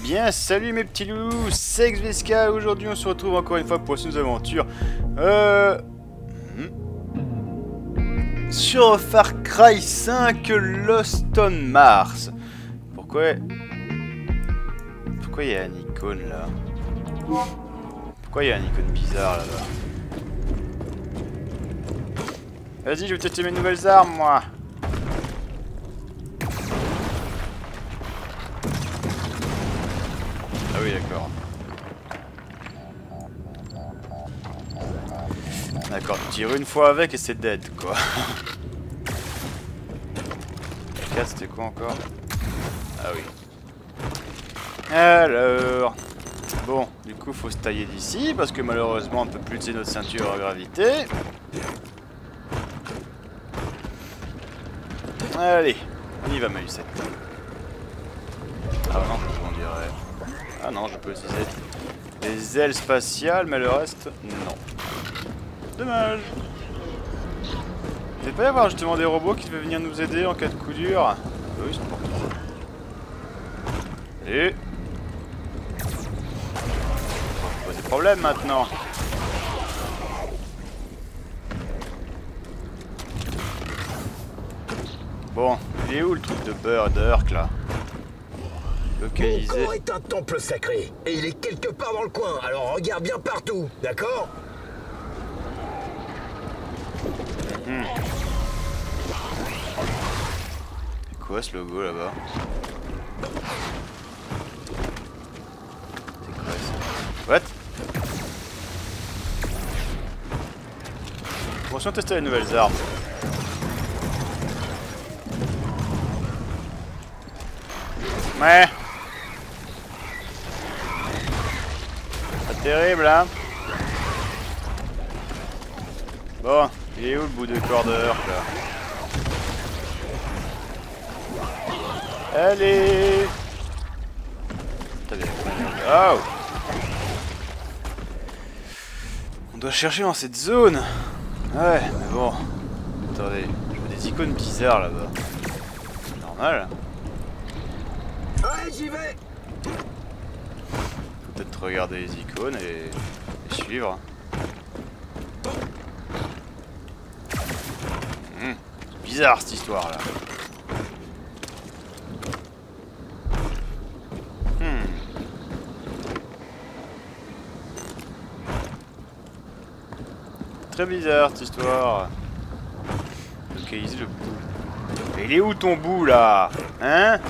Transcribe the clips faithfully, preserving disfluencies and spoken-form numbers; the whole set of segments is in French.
bien, salut mes petits loups, c'est X V S K. Aujourd'hui on se retrouve encore une fois pour une aventure euh... sur Far Cry cinq Lost on Mars. Pourquoi Pourquoi il y a une icône là? Pourquoi il y a une icône bizarre là-bas? Vas-y, je vais tester mes nouvelles armes moi. Ah oui, d'accord. D'accord, tu tires une fois avec et c'est dead, quoi. quatre, c'était quoi encore? Ah oui. Alors... Bon, du coup, faut se tailler d'ici, parce que malheureusement, on ne peut plus utiliser notre ceinture à gravité. Allez, on y va, Mahussette. Ah non, on dirait... Ah non, je peux utiliser les ailes spatiales, mais le reste, non. Dommage. Il ne va pas y avoir justement des robots qui devaient venir nous aider en cas de coup dur. Oui, c'est n'importe quoi. Et... On va poser problème maintenant. Bon, il est où le truc de beurre d'Urk là? Localisé. Mon corps est un temple sacré, et il est quelque part dans le coin, alors regarde bien partout, d'accord? Mmh. C'est quoi ce logo là-bas? C'est quoi ça? What? Attention, tester les nouvelles armes. Ouais. Pas terrible, hein. Bon, il est où le bout de cordeur, là? Allez. Oh. On doit chercher dans cette zone. Ouais, mais bon. Attendez, je vois des icônes bizarres là-bas. C'est normal. Ouais, j'y vais. Faut peut-être regarder les icônes et, et suivre. Mmh, c'est bizarre cette histoire là. Hmm. Très bizarre cette histoire. Localiser le bout. Mais il est où ton bout là? Hein?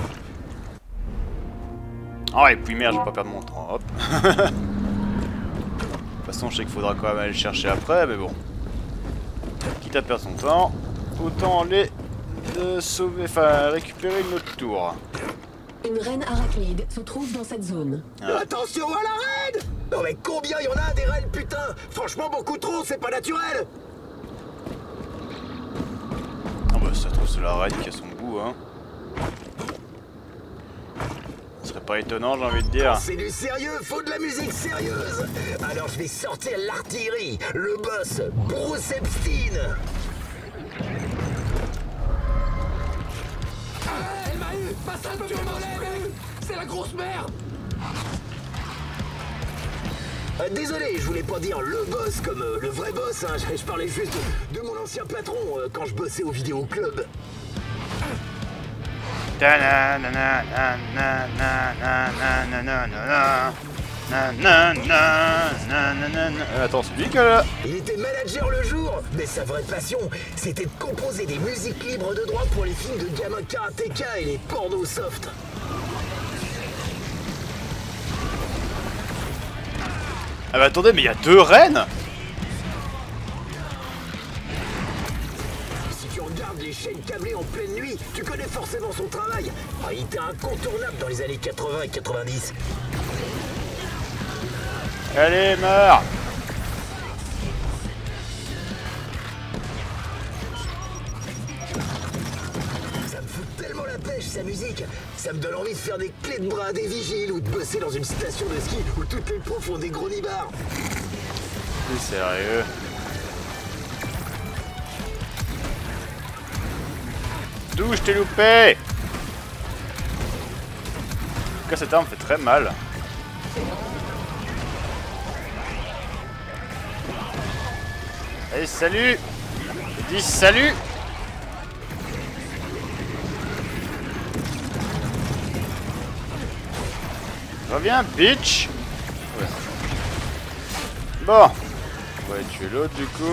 Oh et puis merde, je vais pas perdre mon temps, hop. De toute façon, je sais qu'il faudra quand même aller le chercher après, mais bon. Quitte à perdre son temps, autant aller de sauver, enfin récupérer une autre tour. Une reine arachnide se trouve dans cette zone. Ah. Attention à la reine! Non mais combien y en a des reines, putain? Franchement, beaucoup trop, c'est pas naturel! Ah bah ça se trouve c'est la reine qui a son bout, hein. Ce serait pas étonnant, j'ai envie de dire. C'est du sérieux, faut de la musique sérieuse. Alors je vais sortir l'artillerie, le boss, Bruce Epstein. Elle m'a eu! Passe un peu tu m'enlèves! C'est la grosse merde! Euh, désolé, je voulais pas dire le boss comme euh, le vrai boss, hein. je, je parlais juste de, de mon ancien patron euh, quand je bossais au vidéoclub. Attends, c'est lui que là. Il était manager le jour, mais sa vraie passion, c'était de composer des musiques libres de droit pour les films de gamins karatéka et les pornos soft. Ah bah attendez, mais il y a deux reines. Si tu regardes les chaînes câblées en pleine nuit, tu connais forcément son travail. Ah, il était incontournable dans les années quatre-vingts et quatre-vingt-dix. Allez, meurs. Ça me fout tellement la pêche, sa musique. Ça me donne envie de faire des clés de bras à des vigiles ou de bosser dans une station de ski où toutes les pros font des gros nibards. C'est sérieux. D'où je t'ai loupé? tout cas, cette arme fait très mal. Allez, salut! Je dis salut! Reviens, bitch! Ouais. Bon, on va tuer l'autre du coup.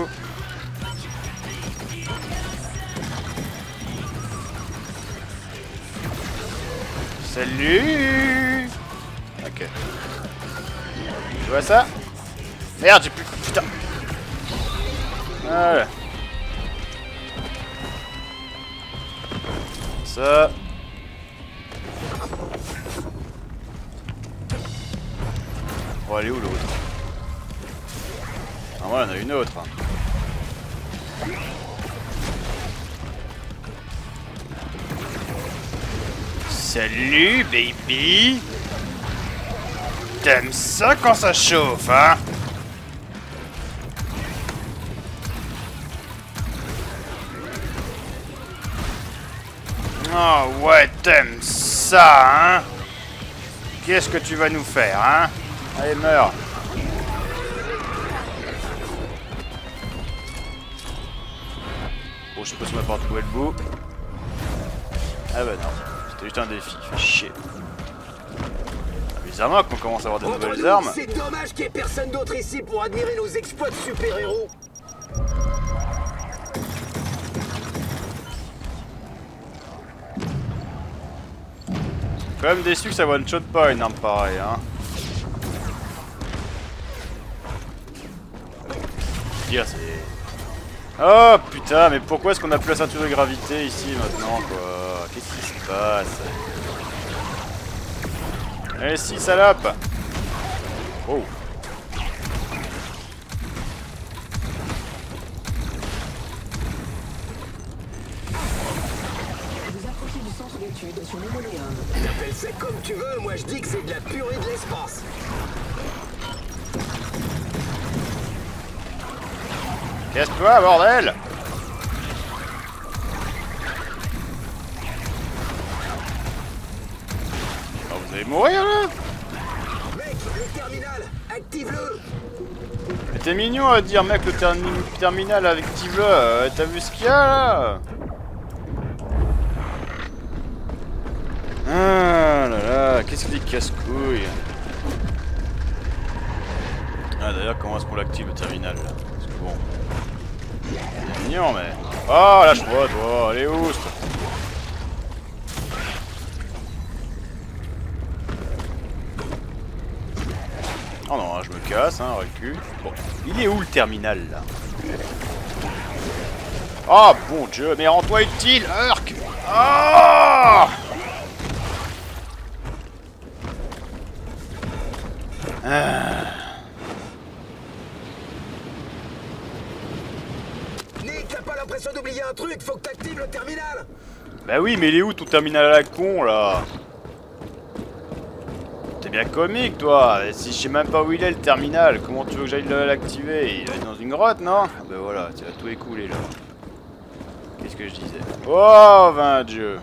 Salut! Ok. Tu vois ça? Merde, j'ai plus... Putain! Voilà. Ça... On va aller où l'autre? Ah, voilà, on a une autre. Salut, baby! T'aimes ça quand ça chauffe, hein? Oh ouais, t'aimes ça, hein? Qu'est-ce que tu vas nous faire, hein? Allez, meurs! Bon, je sais pas si on va pouvoir trouver le bout. Ah bah non, c'était juste un défi, fait chier. Bizarrement qu'on commence à avoir de Entre nouvelles nous, armes. c'est dommage qu'il n'y ait personne d'autre ici pour admirer nos exploits de super-héros. Quand même déçu que ça one-shot pas une arme pareille, hein. Dire c'est... Oh putain, mais pourquoi est-ce qu'on a plus la ceinture de gravité ici maintenant, quoi? Qu'est-ce qui se passe? Allez, si, salope! Oh! Vous approchez du centre d'études sur l'Hémonéum. Appelle ça comme tu veux, moi je dis que c'est de la purée de l'espace. Casse-toi, bordel! Oh, vous allez mourir là? Mec, le terminal, active-le. Mais t'es mignon à dire, mec, le termi terminal active-le. Euh, T'as vu ce qu'il y a là? Ah là là, qu'est-ce qu'il est casse-couille? Ah d'ailleurs, comment est-ce qu'on l'active le terminal là? Parce que bon... C'est mignon, mais... Oh, lâche-moi, toi, allez où? Oh non, je me casse, hein, recule. Bon, il est où le terminal, là? Oh, bon Dieu, mais rends-toi utile, Urk! Oh! Ah. Nick, t'as pas l'impression d'oublier un truc? Faut que t'actives le terminal. Bah oui, mais il est où ton terminal à la con, là? T'es bien comique, toi. Si je sais même pas où il est, le terminal, comment tu veux que j'aille l'activer? Il est dans une grotte, non? Bah voilà, tu vas tout écouler, là. Qu'est-ce que je disais? Oh, vingt Dieu.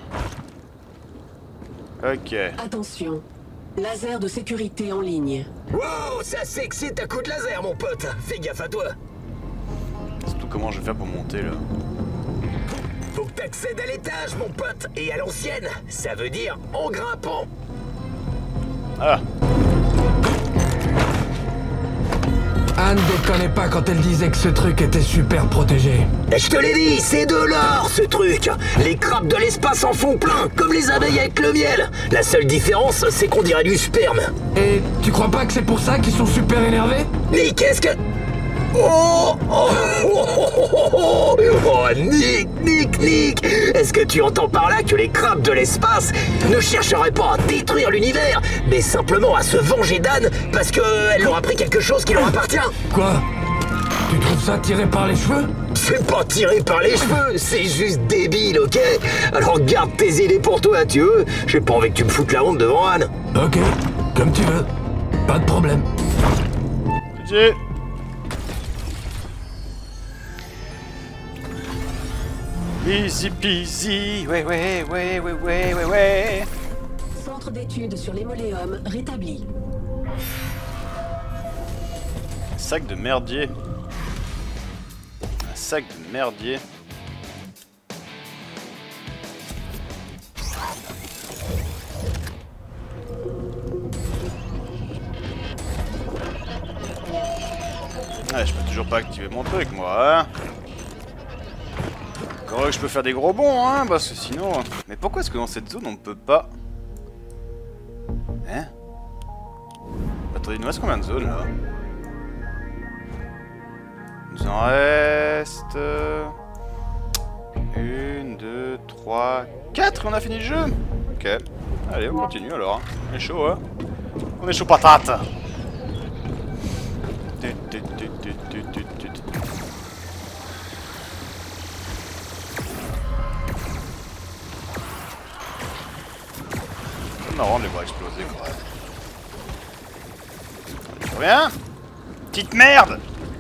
Ok. Attention. Laser de sécurité en ligne. Wow, ça s'excite à coup de laser, mon pote. Fais gaffe à toi. Surtout comment je vais faire pour monter, là. Faut que t'accèdes à l'étage, mon pote. Et à l'ancienne, ça veut dire en grimpant. Ah. Anne déconnait pas quand elle disait que ce truc était super protégé. Je te l'ai dit, c'est de l'or, ce truc. Les crabes de l'espace en font plein, comme les abeilles avec le miel. La seule différence, c'est qu'on dirait du sperme. Et tu crois pas que c'est pour ça qu'ils sont super énervés? Mais qu'est-ce que... Oh, oh, oh, oh, oh, oh, oh, Nick, Nick, Nick. Est-ce que tu entends par là que les crabes de l'espace ne chercheraient pas à détruire l'univers, mais simplement à se venger d'Anne parce qu'elle leur a pris quelque chose qui leur appartient? Quoi? Tu trouves ça tiré par les cheveux? C'est pas tiré par les cheveux, c'est juste débile, ok? Alors garde tes idées pour toi, tu veux? J'ai pas envie que tu me foutes la honte devant Anne. Ok, comme tu veux. Pas de problème. G G. Easy peasy, ouais ouais ouais ouais ouais ouais ouais. Centre centre d'études sur les moléums rétabli. Sac de merdier. Un sac de merdier. Ouais, je peux toujours pas activer mon truc, moi, hein. Encore que je peux faire des gros bonds, hein, parce que sinon... Mais pourquoi est-ce que dans cette zone, on ne peut pas... Hein? Attendez, il nous reste combien de zones, là? Il nous en reste... Une, deux, trois, quatre, et on a fini le jeu. Ok. Allez, on continue, alors. On est chaud, hein. On est chaud patate. C'est marrant de les voir exploser quand même. Tu reviens? Petite merde!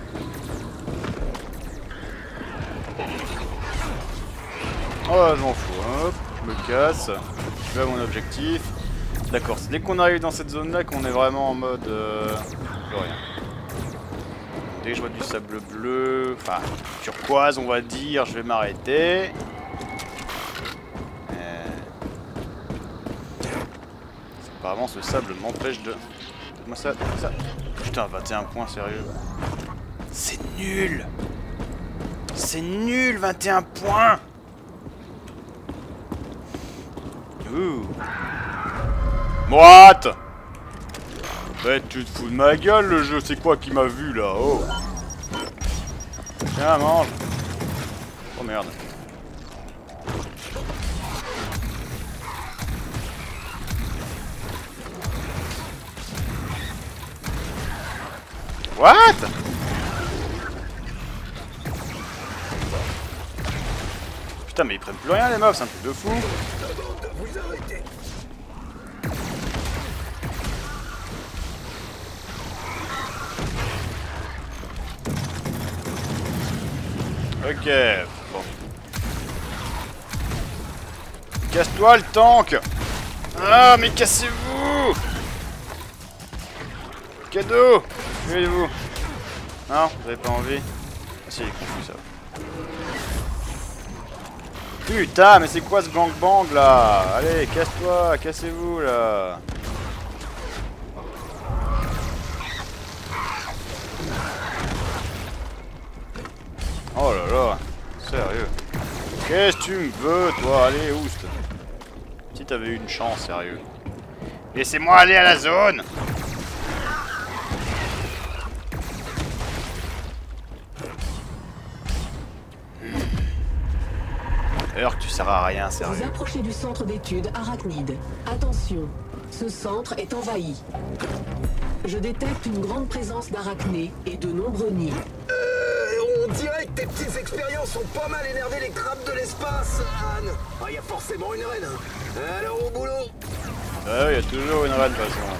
Oh, je m'en fous. Hop, je me casse. Je vais à mon objectif. D'accord, c'est dès qu'on arrive dans cette zone là qu'on est vraiment en mode... Euh... Plus rien. Dès que je vois du sable bleu, enfin turquoise on va dire, je vais m'arrêter. Euh... Apparemment ce sable m'empêche de... Comment ça, ça... Putain, vingt et un points, sérieux. C'est nul. C'est nul, vingt et un points. Ouh. What? Ouais, tu te fous de ma gueule le jeu, c'est quoi qui m'a vu là? Oh. Tiens, mange. Oh merde. What? Putain, mais ils prennent plus rien les meufs, c'est un truc de fou. Ok, bon. Casse-toi le tank. Ah, mais cassez-vous. Cadeau. Suivez-vous. Non, vous avez pas envie. Ah si, il est confus ça. Putain, mais c'est quoi ce gangbang là? Allez, casse-toi, cassez-vous là. Oh là là, sérieux. Qu'est-ce que tu me veux, toi? Allez, oust. Si t'avais eu une chance, sérieux. Laissez-moi aller à la zone. Alors que tu sers à rien, sérieux. Vous approchez du centre d'études arachnide. Attention, ce centre est envahi. Je détecte une grande présence d'arachnés et de nombreux nids. Euh, on dirait que tes petites expériences ont pas mal énervé les crabes de l'espace, Anne. Ah, il y a forcément une reine. Alors au boulot. Ah oui, il y a toujours une reine de toute façon.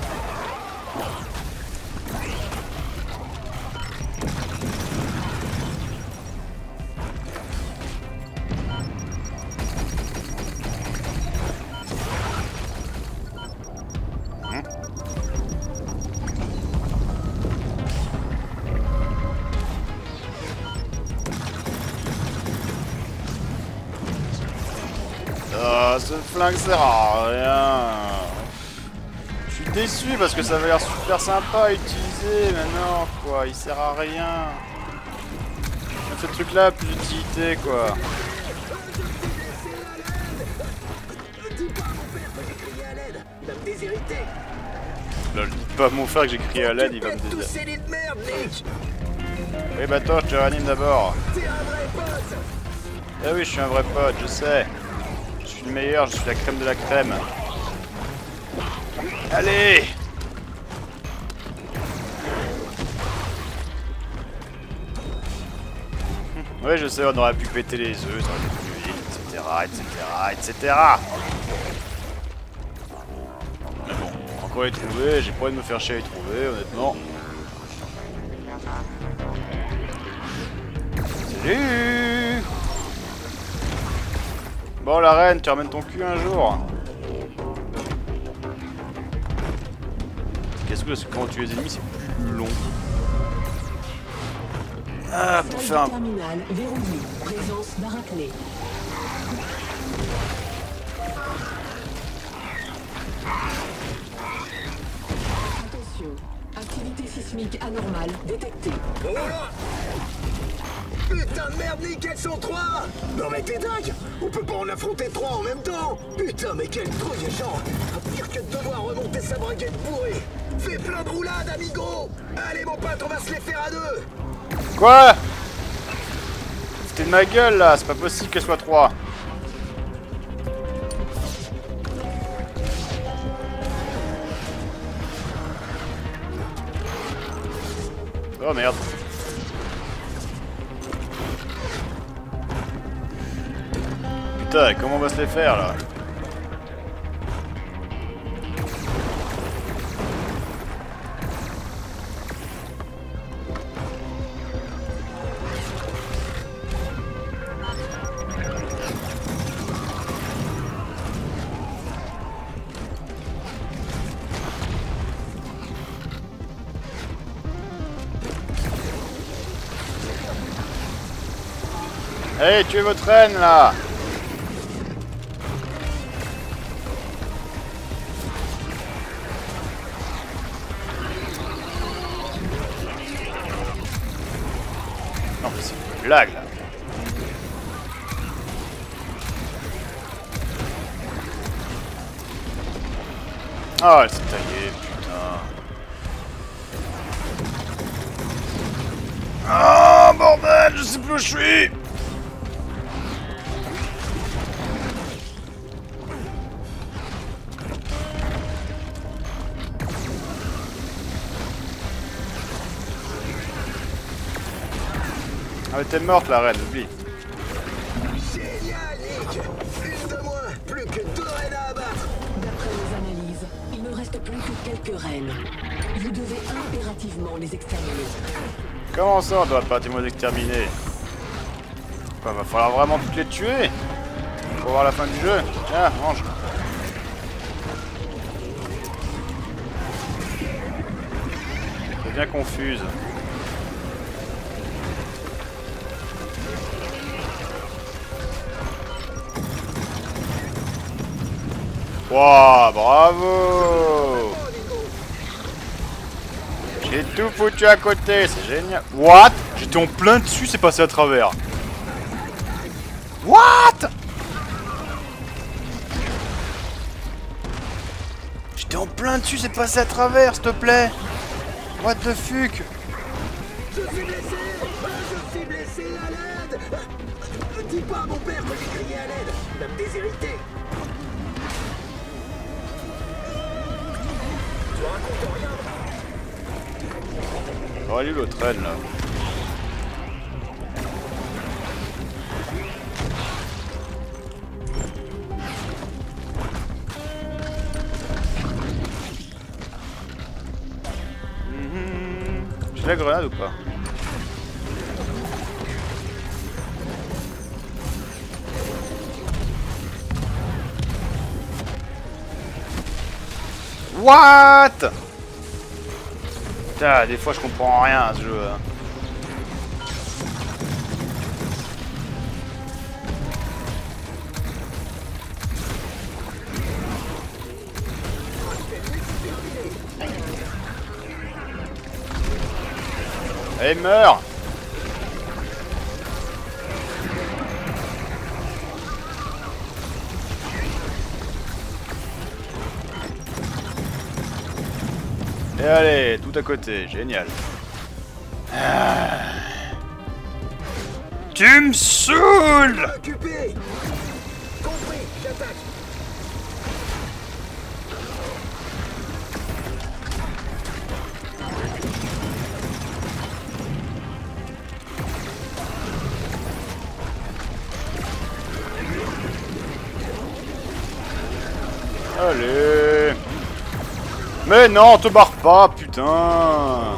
Ah, ce flingue sert à rien. Je suis déçu parce que ça avait l'air super sympa à utiliser, mais non quoi, il sert à rien. Ce truc là a plus d'utilité quoi. Lol, dis pas à mon frère que j'ai crié à l'aide, il va me déserter. Oui bah toi je te réanime d'abord. Ah oui je suis un vrai pote, je sais. Je suis le meilleur, je suis la crème de la crème. Allez! Oui je sais, on aurait pu péter les œufs, ça aurait été plus vite, et cetera, et cetera, et cetera. Mais bon, encore les trouver, j'ai pas envie de me faire chier à les trouver, honnêtement. Salut! Bon la reine, tu ramènes ton cul un jour. surtout parce que quand on tue les ennemis, c'est plus long. Ah, pour faire un... terminal verrouillé. Présence d'arachné. Attention. Activité sismique anormale détectée. Oh là! Putain de merde, Nick, elles sont trois! Non mais t'es dingue! On peut pas en affronter trois en même temps! Putain, mais quelle trouille, genre! Pire que de devoir remonter sa braguette bourrée! Fais plein de roulades, amigo! Allez mon pote, on va se les faire à deux! Quoi? C'était de ma gueule là, c'est pas possible qu'elle soit trois. Oh merde. Putain, comment on va se les faire là? Allez, tuez votre reine là! Non mais c'est une blague là! Ah, elle s'est taillée, putain! Ah, bordel, je sais plus où je suis! Ah mais t'es morte la reine, oublie. Génial, Nick! Une de moins! Plus que deux reines à abattre! D'après les analyses, il ne reste plus que quelques reines. Vous devez impérativement les exterminer. Comment ça on doit impérativement les exterminer? Quoi, va falloir vraiment toutes les tuer? Pour voir la fin du jeu? Tiens, mange. C'est bien confuse. Wouah, bravo! J'ai tout foutu à côté, c'est génial. What? J'étais en plein dessus, c'est passé à travers. What? J'étais en plein dessus, c'est passé à travers, s'il te plaît. What the fuck? Je suis blessé! Je suis blessé à l'aide! Dis pas à mon père que j'ai crié à l'aide! Il va me déshériter! Tu racontes rien? Oh, elle est où l'autre reine là? J'ai la grenade ou pas? What? Putain, des fois je comprends rien à ce jeu. Hein. Allez, meurs! Et allez, tout à côté, génial. Ah. Tu me saoules! Occupé! Compris, j'attaque! Allez! Mais non, te barre pas, putain!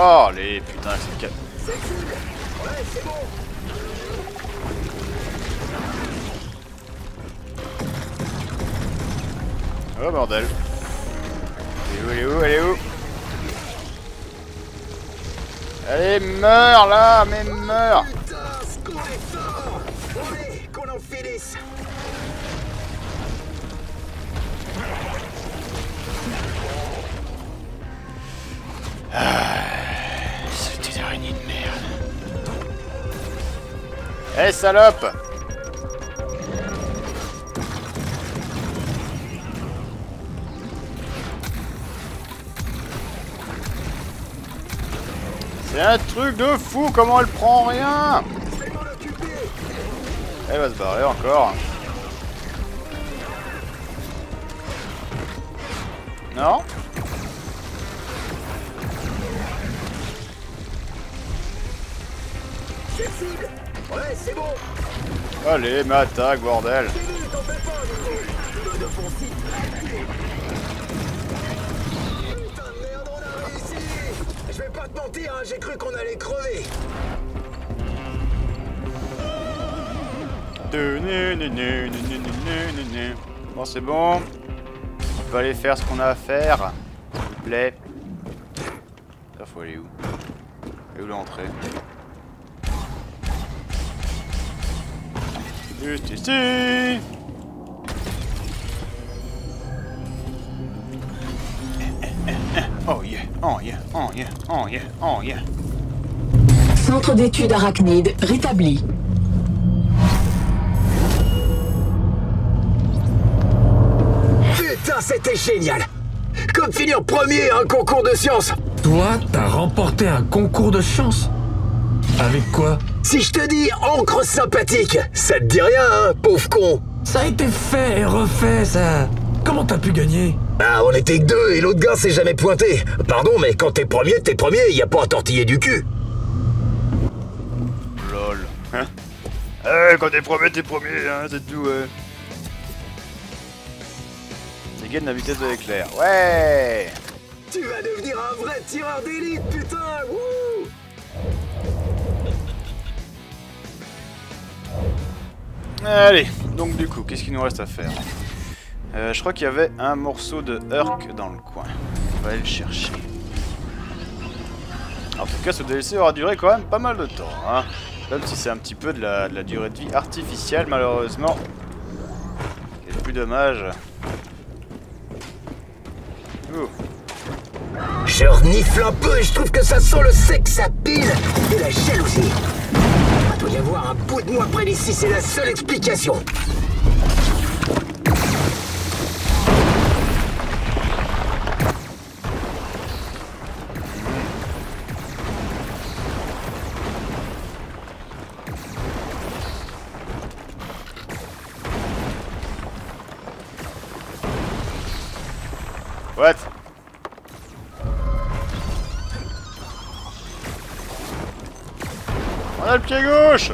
Oh, les putain, c'est le cas. Ouais, c'est bon. Oh bordel. Elle est où, elle est où, elle est où? Allez, meurs là, mais meurs! Putain, ce qu'on est fort. Allez, qu'on en finisse. C'était une araignée de merde. Eh hey, salope! C'est un truc de fou, comment elle prend rien? Elle va se barrer encore. Non? C'est cible. Ouais, c'est bon. Allez, mais attaque, bordel. T'en fais pas, Nico. De fond site activé. Putain de merde, on a réussi. Je vais pas te mentir, hein, j'ai cru qu'on allait crever. Bon, c'est bon. On peut aller faire ce qu'on a à faire. S'il vous plaît. Là, faut aller où? Et où l'entrée? Juste ici. Oh yeah, oh yeah, oh yeah, oh yeah, oh yeah. Centre d'études arachnides rétabli. Putain, c'était génial. Comme finir premier à un concours de sciences. Toi, t'as remporté un concours de science? Avec quoi? Si je te dis encre sympathique, ça te dit rien, hein, pauvre con? Ça a été fait et refait, ça. Comment t'as pu gagner? Ah, on était que deux et l'autre gars s'est jamais pointé. Pardon, mais quand t'es premier, t'es premier, y a pas à tortiller du cul. Lol. Hein? Eh, quand t'es premier, t'es premier, hein, c'est tout, ouais. Dégaine la vitesse de l'éclair. Ouais! Tu vas devenir un vrai tireur d'élite, putain! Wouh! Allez, donc du coup, qu'est-ce qu'il nous reste à faire? euh, Je crois qu'il y avait un morceau de Herc dans le coin. On va aller le chercher. En tout cas, ce D L C aura duré quand même pas mal de temps, hein. Même si c'est un petit peu de la, de la durée de vie artificielle, malheureusement. C'est plus dommage. Ouh. Je renifle un peu et je trouve que ça sent le sexe à pile et la jalousie. Il doit y avoir un bout de moi près d'ici, c'est la seule explication. What? On a le pied gauche!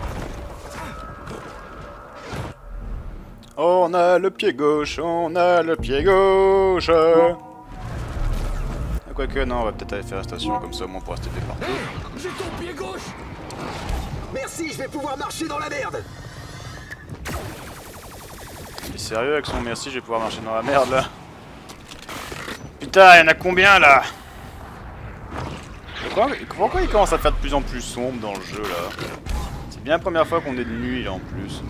On a le pied gauche, on a le pied gauche! Quoique, non, on va peut-être aller faire la station, comme ça au moins pour rester partout. J'ai ton pied gauche! Merci, je vais pouvoir marcher dans la merde. Il est sérieux avec son merci, je vais pouvoir marcher dans la merde là. Putain, il y en a combien là? Pourquoi, pourquoi il commence à faire de plus en plus sombre dans le jeu là? C'est bien la première fois qu'on est de nuit là en plus.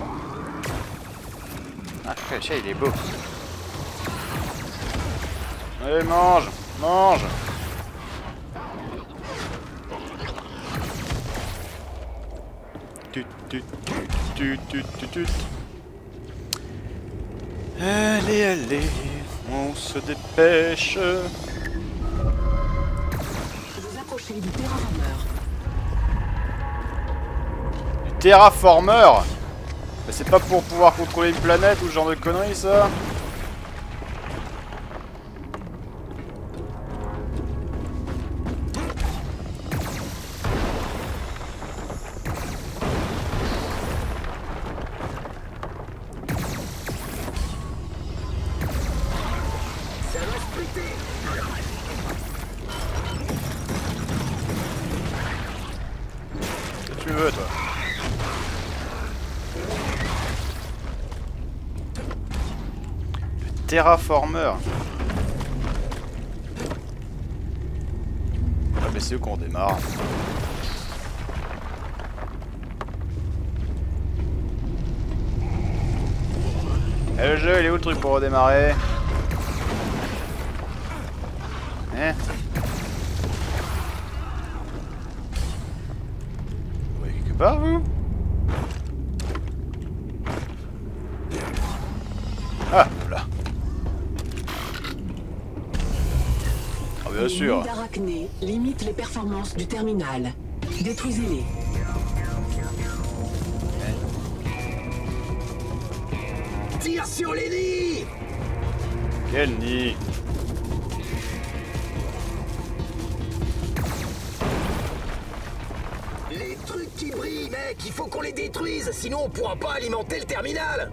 Ah, le chat il est beau. Allez, mange, mange. Tut, tut, tut, tut, tut, tut. Allez, allez, on se dépêche. Vous approchez du terraformeur. Du terraformeur? Mais c'est pas pour pouvoir contrôler une planète ou ce genre de conneries ça? veux, toi? Le terraformeur. Ah, mais c'est eux qu'on démarre. Et le jeu, il est où le truc pour redémarrer? Hein? Vous voyez quelque part, vous? Ah, voilà. Ah, bien sûr. Les nids d'arachnées limitent les performances du terminal. Détruisez-les. Tire sur les nids! Quel nid? Les trucs qui brillent, mec, il faut qu'on les détruise, sinon on pourra pas alimenter le terminal.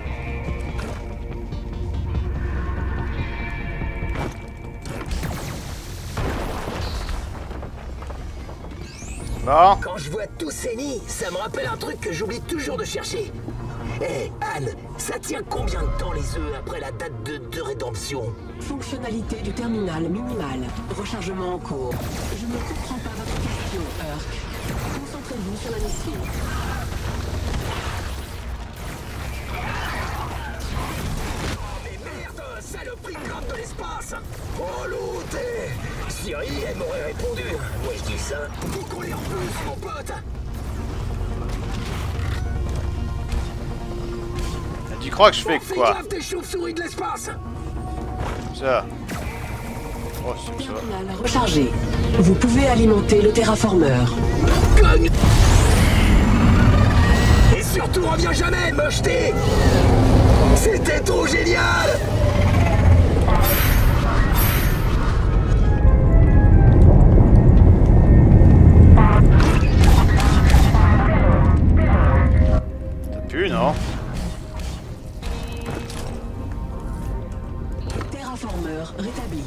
Bon. Quand je vois tous ces nids, ça me rappelle un truc que j'oublie toujours de chercher. Hé, hey, Anne, ça tient combien de temps les œufs après la date de, de rédemption? Fonctionnalité du terminal minimale. Rechargement en cours. Je ne comprends pas votre question, Urk. Concentrez-vous sur la mission. Oh mais merde, saloperie de crabe de l'espace! Oh l'autre! Siri, elle m'aurait répondu. Moi je dis ça. Faut qu'on les repousse, mon pote! Tu crois que je fais Fais quoi? gaffe des chauves-souris de l'espace! Ça. Oh, c'est ça. Terminal rechargé. Vous pouvez alimenter le terraformeur. Cogne! Et surtout, reviens jamais, mocheté! C'était trop génial! T'as pu, non? Terraformeur rétabli.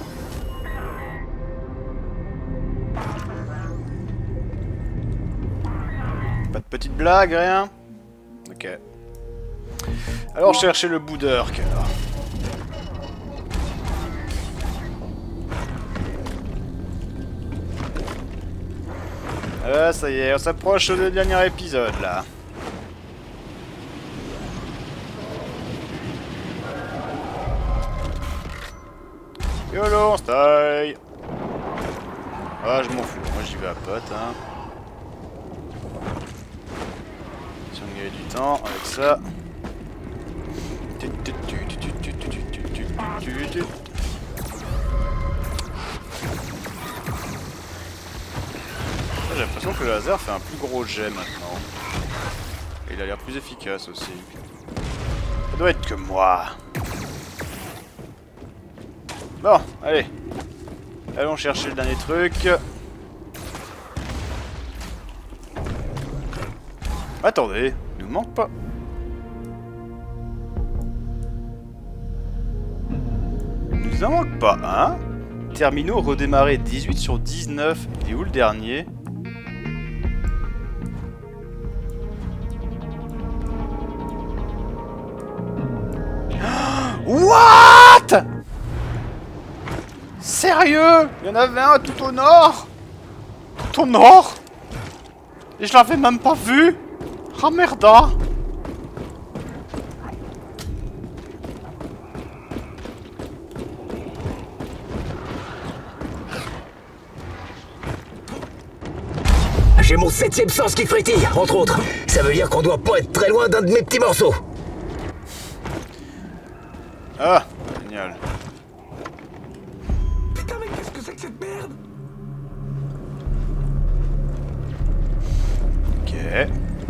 Pas de petite blague, rien? Ok. Alors cherchez le bout d'Urk, alors. Ah, ça y est, on s'approche du dernier épisode, là. YOLO, on se taille. Ah, je m'en fous, moi j'y vais à pote, hein. Si on gagne du temps avec ça. J'ai l'impression que le laser fait un plus gros jet maintenant. Et il a l'air plus efficace aussi. Ça doit être que moi. Bon, allez. Allons chercher le dernier truc. Attendez, il nous manque pas. Il nous en manque pas un. Terminaux redémarrés dix-huit sur dix-neuf. Et où le dernier? What? Sérieux? Il y en avait un tout au nord? Tout au nord? Et je l'avais même pas vu? Ah merde! J'ai mon septième sens qui frétille, entre autres. Ça veut dire qu'on doit pas être très loin d'un de mes petits morceaux. Ah, génial. Putain, mais qu'est-ce que c'est que cette merde? Ok.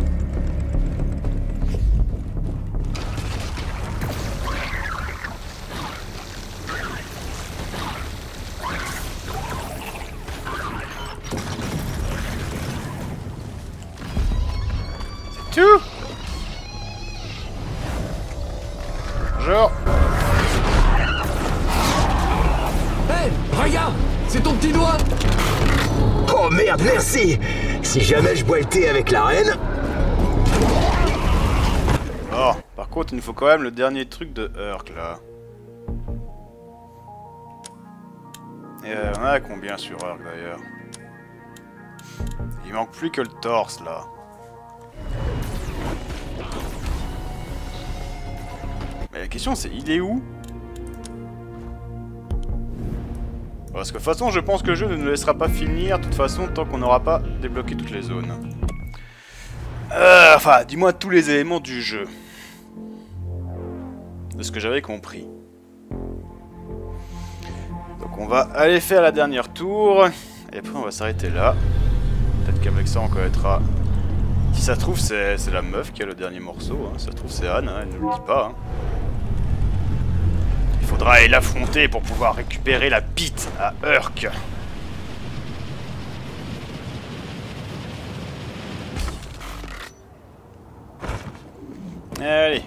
C'est tout? Bonjour. Hé, hey, regarde, c'est ton petit doigt. Oh merde, merci! si jamais je bois le thé avec la reine... Oh, par contre, il nous faut quand même le dernier truc de Urk, là. Et euh, on a combien sur Urk, d'ailleurs? Il manque plus que le torse, là. Mais la question, c'est il est où? Parce que de toute façon, je pense que le jeu ne nous laissera pas finir, de toute façon, tant qu'on n'aura pas débloqué toutes les zones. Euh, enfin, dis-moi tous les éléments du jeu. De ce que j'avais compris. Donc on va aller faire la dernière tour. Et après on va s'arrêter là. Peut-être qu'avec ça on connaîtra. Si ça se trouve c'est la meuf qui a le dernier morceau. Hein. Si ça se trouve c'est Anne, hein. Elle ne le dit pas. Hein. Il faudra aller l'affronter pour pouvoir récupérer la bite à Urk. Allez.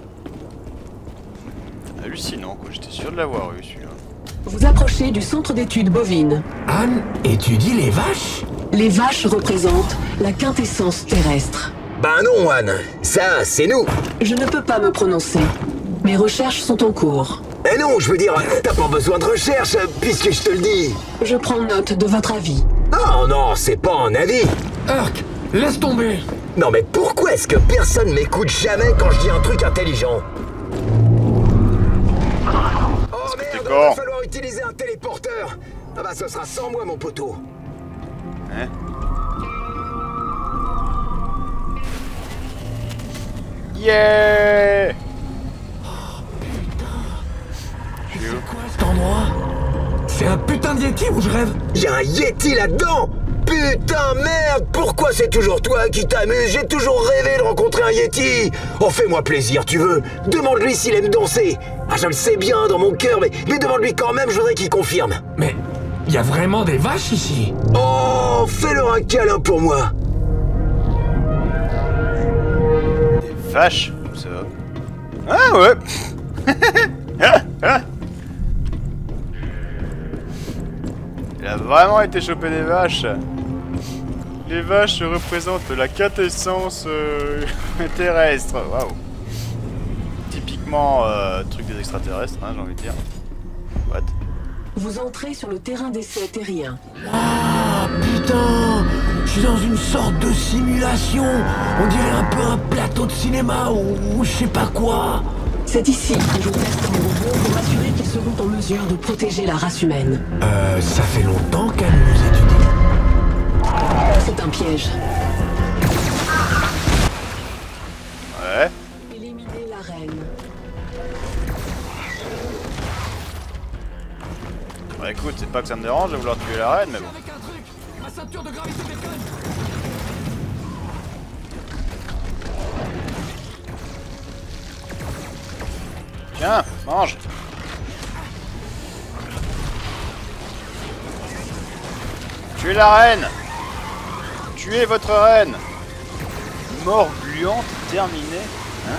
Hallucinant quoi, j'étais sûr de l'avoir eu celui-là. Vous approchez du centre d'études bovines. Anne étudie les vaches? Les vaches représentent la quintessence terrestre. Bah non, Anne, ça, c'est nous. Je ne peux pas me prononcer. Mes recherches sont en cours. Eh non, je veux dire, t'as pas besoin de recherche, puisque je te le dis. Je prends note de votre avis. Oh non, c'est pas un avis. Urk, laisse tomber. Non mais pourquoi est-ce que personne m'écoute jamais quand je dis un truc intelligent? Oh merde, il va falloir utiliser un téléporteur. Ah bah ce sera sans moi mon poteau. Hein? Yeah! Oh putain. C'est quoi cet endroit? C'est un putain de Yeti ou je rêve? Y'a un Yeti là-dedans? Putain, merde, pourquoi c'est toujours toi qui t'amuses? J'ai toujours rêvé de rencontrer un Yeti. Oh, fais-moi plaisir, tu veux. Demande-lui s'il aime danser. Ah, je le sais bien dans mon cœur, mais, mais demande-lui quand même, je voudrais qu'il confirme. Mais il y a vraiment des vaches ici? Oh, fais-leur un câlin pour moi. Des vaches? Ça va. Ah ouais. Ah, ah. Il a vraiment été chopé des vaches. Les vaches représentent la quintessence euh, terrestre. Waouh. Typiquement euh, truc des extraterrestres, hein, j'ai envie de dire. What? Vous entrez sur le terrain d'essai terrien. Ah putain, je suis dans une sorte de simulation. On dirait un peu un plateau de cinéma ou, ou je sais pas quoi. C'est ici que je teste mes robots pour m'assurer qu'ils seront en mesure de protéger la race humaine. Euh, ça fait longtemps qu'elle nous étudie. C'est un piège. Ouais. Éliminer la reine. Bah écoute, c'est pas que ça me dérange de vouloir tuer la reine, mais bon. Avec un truc, ma ceinture de gravité déconne. Tiens, mange. Tuez la reine. Tuez votre reine. Mort gluante terminée. Hein?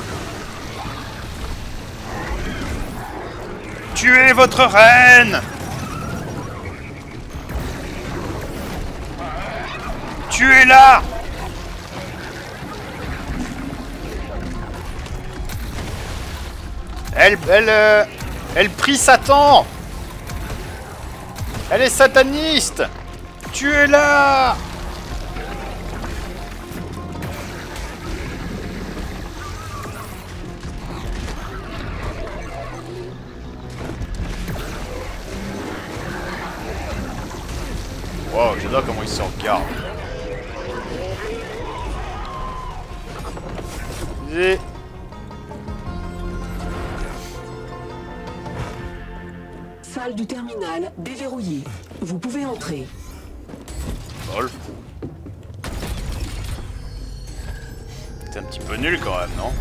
Tuez votre reine. Tuez-la. Elle, elle, euh, elle prie Satan. Elle est sataniste. Tuez-la. Wow, j'adore comment il se regarde. Et... Salle du terminal déverrouillée. Vous pouvez entrer. Lol. C'est un petit peu nul quand même, non?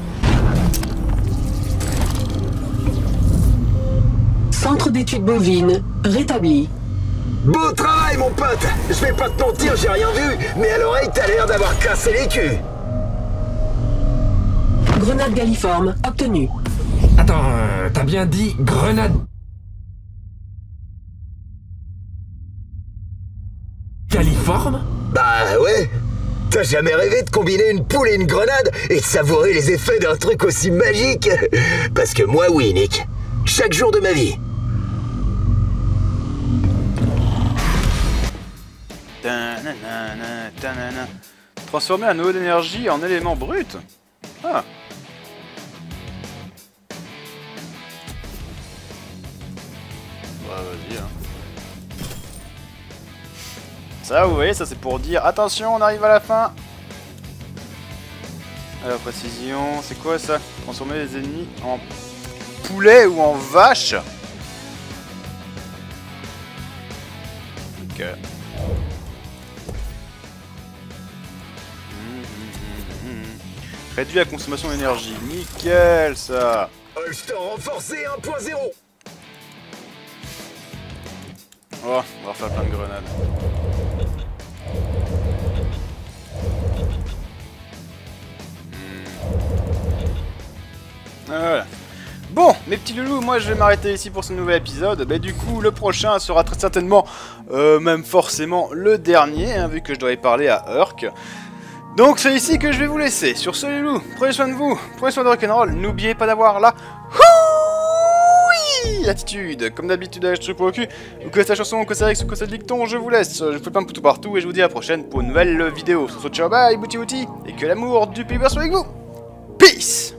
Centre d'études bovines rétabli. Beau travail, mon pote. Je vais pas te mentir, j'ai rien vu, mais à l'oreille, t'as l'air d'avoir cassé les culs. Grenade galliforme obtenue. Attends, euh, t'as bien dit grenade... Califorme? Bah Ah ouais? T'as jamais rêvé de combiner une poule et une grenade et de savourer les effets d'un truc aussi magique? Parce que moi oui, Nick. Chaque jour de ma vie. Tananana, tanana. Transformer un eau d'énergie en élément brut. Ah. Bah vas-y hein. Ça vous voyez, ça c'est pour dire attention on arrive à la fin. Alors précision, c'est quoi ça? Transformer les ennemis en poulet ou en vache? Ok. Réduit la consommation d'énergie. Nickel ça. Holster renforcé un point zéro. Oh, on va refaire plein de grenades. Voilà. Bon, mes petits loulous, moi je vais m'arrêter ici pour ce nouvel épisode. Bah, du coup, le prochain sera très certainement, euh, même forcément, le dernier, hein, vu que je dois y parler à Urk. Donc c'est ici que je vais vous laisser. Sur ce, les loulous, prenez soin de vous, prenez soin de rock'n'roll. N'oubliez pas d'avoir la attitude. Comme d'habitude, avec je pour le cul. Ou que cette chanson, ou que c'est avec ou que c'est le dicton, je vous laisse. Je vous fais plein de poutou partout et je vous dis à la prochaine pour une nouvelle vidéo. Sur ce, ciao, bye, bouti bouti, et que l'amour du Piper soit avec vous. Peace.